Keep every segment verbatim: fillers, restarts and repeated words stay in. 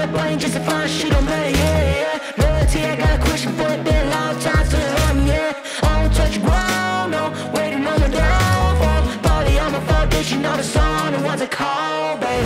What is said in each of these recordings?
the brain just to find shit on me, yeah, yeah. Loyalty, I got a question for it, been a long time, still love me, yeah. I don't touch ground, no, waiting on the downfall. Body on my foundation, know the song, the ones I call, baby.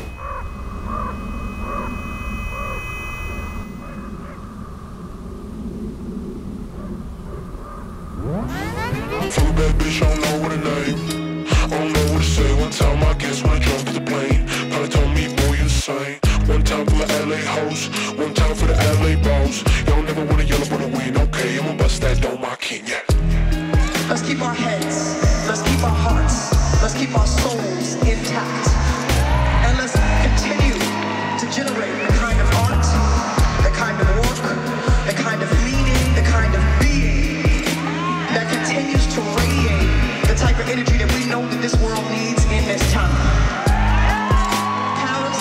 Full bad bitch, I don't know what her name. I don't know what to say. One time I guess when I jumped the plane, probably told me, boy, you insane. One time for the L A host, one time for the L A boss. Y'all never wanna yell up on the win, okay? I'ma bust that dome, my king, yeah. Let's keep our heads, let's keep our hearts, let's keep our souls intact. And let's continue to generate the kind of art, the kind of work, the kind of meaning, the kind of being that continues to radiate the type of energy that we know that this world needs in this time. ICARUS,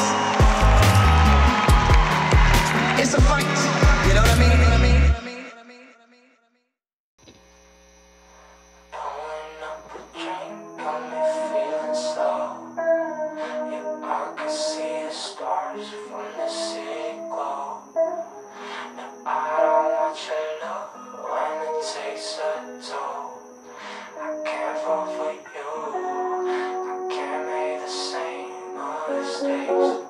it's a fight, you know what I mean? You know what I mean? Pulling up a drink, got me feeling slow. Yeah, I can see the stars from the city glow. Now I don't want your love when it takes a toll. I can't fall for you, I can't make the same mistakes.